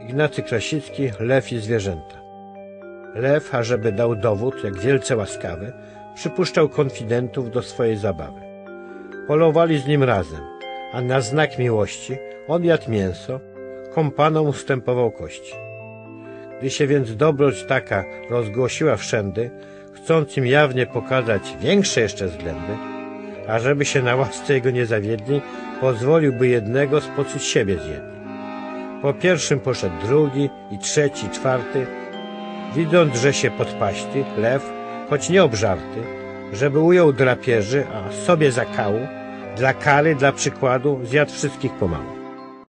Ignacy Krasicki, Lew i zwierzęta. Lew, ażeby dał dowód, jak wielce łaskawy, przypuszczał konfidentów do swojej zabawy. Polowali z nim razem, a na znak miłości on jadł mięso, kompanom ustępował kości. Gdy się więc dobroć taka rozgłosiła wszędy, chcąc im jawnie pokazać większe jeszcze względy, ażeby się na łasce jego nie zawiedli, pozwoliłby jednego spośród siebie zjedli. Po pierwszym poszedł drugi i trzeci, czwarty. Widząc, że się podpaści, lew, choć nie obżarty, żeby ujął drapieży, a sobie zakału, dla kary, dla przykładu, zjadł wszystkich pomału.